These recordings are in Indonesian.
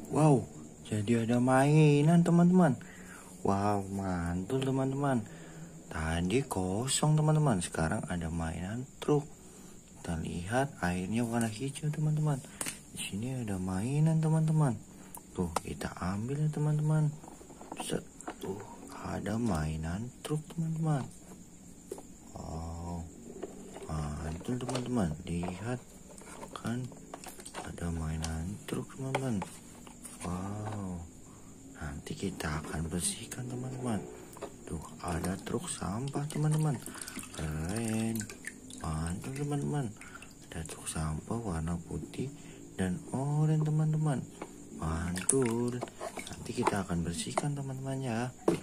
Wow, jadi ada mainan teman-teman. Wow, mantul teman-teman. Tadi kosong teman-teman, sekarang ada mainan truk. Kita lihat airnya warna hijau teman-teman. Di sini ada mainan teman-teman. Tuh, kita ambil ya teman-teman. Tuh, ada mainan truk teman-teman. Wow, mantul teman-teman. Lihat kan, ada mainan truk teman-teman. Wow, nanti kita akan bersihkan teman-teman. Tuh, ada truk sampah teman-teman. Keren, mantul teman-teman. Ada truk sampah warna putih dan oranye teman-teman. Mantul. Nanti kita akan bersihkan teman-teman ya.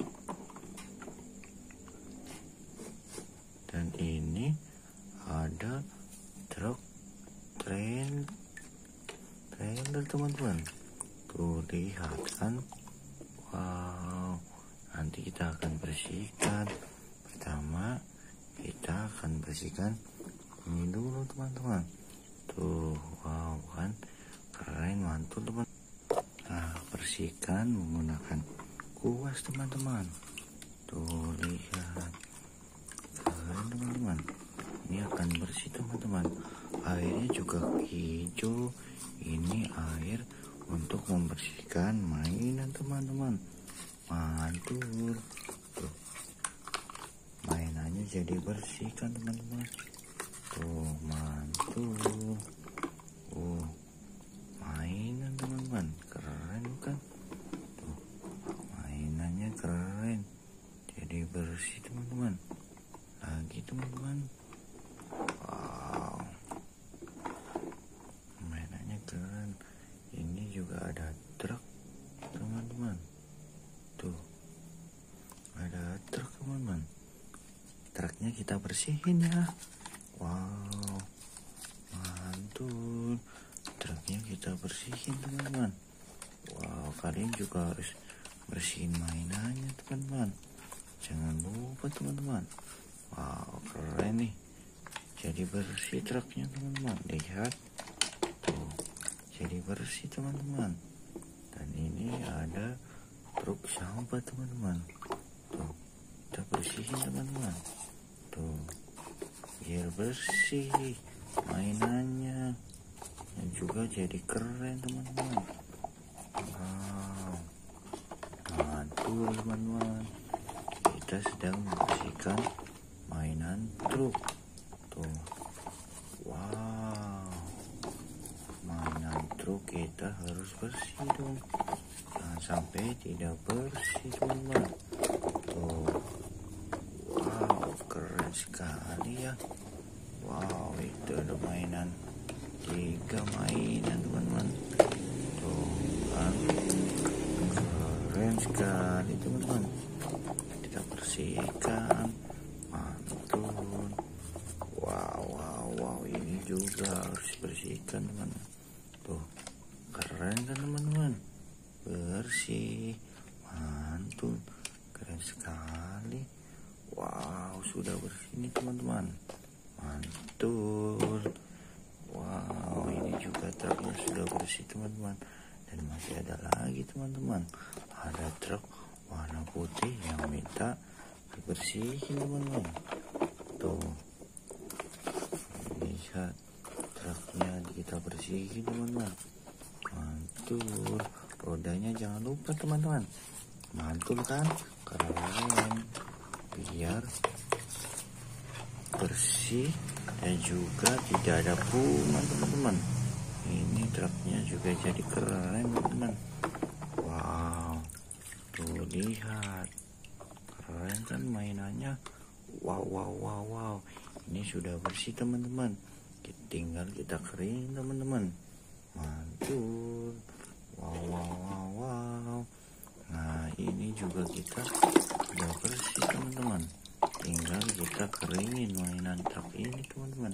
Dan ini ada truk trailer teman-teman. Tuh, lihat kan. Wow, nanti kita akan bersihkan. Pertama kita akan bersihkan ini dulu teman-teman. Tuh, wow kan, keren, mantul teman. Nah, bersihkan menggunakan kuas teman-teman. Tuh, lihat, keren teman-teman. Ini akan bersih teman-teman. Airnya juga hijau. Ini air untuk membersihkan mainan teman-teman. Mantul. Tuh, mainannya jadi bersihkan teman-teman. Tuh, mantul. Mainan teman-teman, keren kan? Tuh, mainannya keren, jadi bersih teman-teman. Lagi teman-teman. Wow, mainannya keren. Ini juga ada truk teman-teman. Tuh, ada truk teman-teman. Truknya kita bersihin ya. Wow, mantul. Truknya kita bersihin teman-teman. Wow, kalian juga harus bersihin mainannya teman-teman. Jangan lupa teman-teman. Wow, keren nih. Jadi bersih truknya teman-teman. Lihat. Tuh, jadi bersih teman-teman. Dan ini ada truk sampah teman-teman. Tuh, kita bersihin teman-teman. Tuh, biar bersih mainannya. Dan juga jadi keren teman-teman. Wow, mantul teman-teman. Kita sedang membersihkan mainan truk. Tuh, wow, mainan truk kita harus bersih dong. Jangan sampai tidak bersih teman-teman. Tuh, wow, keren sekali ya. Wow, itu ada mainan, 3 mainan teman-teman. Tuh kan, keren sekali teman-teman. Kita bersihkan, mantul. Wow, ini juga harus bersihkan teman-teman. Tuh, keren kan teman-teman, bersih, mantul, keren sekali. Wow, sudah bersih nih teman-teman, mantul. Wow, ini juga truknya sudah bersih teman-teman. Dan masih ada lagi teman-teman, ada truk warna putih yang minta dibersihin teman-teman. Tuh, lihat, truknya kita bersihin teman-teman. Mantul. Rodanya jangan lupa teman-teman. Mantul kan, keren. Biar bersih dan juga tidak ada kuman teman-teman. Ini truknya juga jadi keren teman-teman. Wow, tuh lihat, keren kan mainannya. Wow, ini sudah bersih teman-teman. Tinggal kita kering teman-teman. Mantul. Wow. Nah, ini juga kita sudah bersih teman-teman. Tinggal kita keringin mainan truk ini teman-teman.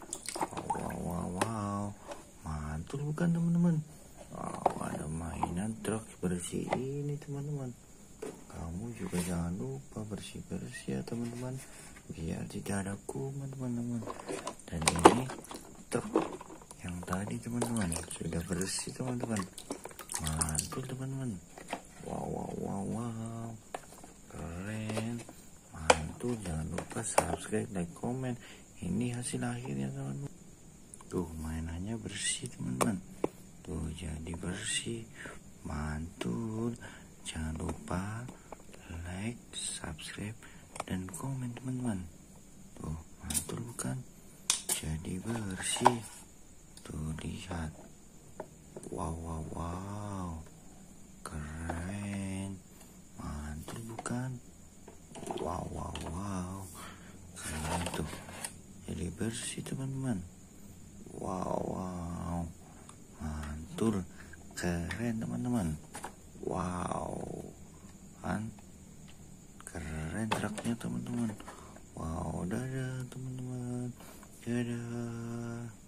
Wow, mantul bukan teman-teman? Wow, ada mainan truk bersih ini teman-teman. Kamu juga jangan lupa bersih-bersih ya teman-teman, biar tidak ada kuman teman-teman. Dan ini truk yang tadi teman-teman sudah bersih teman-teman. mantul teman-teman. Wow, wow, wow, wow, keren, mantul. Jangan lupa subscribe, like, komen. Ini hasil akhirnya teman-teman. Tuh mainannya bersih teman-teman. Tuh jadi bersih, mantul. Jangan lupa like, subscribe, dan komen teman-teman. Tuh mantul bukan? Jadi bersih. Tuh lihat. Wow, wow, wow, keren, mantul bukan? Wow, wow, wow, keren tuh. Jadi bersih teman-teman. Wow, wow, mantul, keren teman-teman. Wow, kan keren truknya teman-teman. Wow, dadah teman-teman, dadah.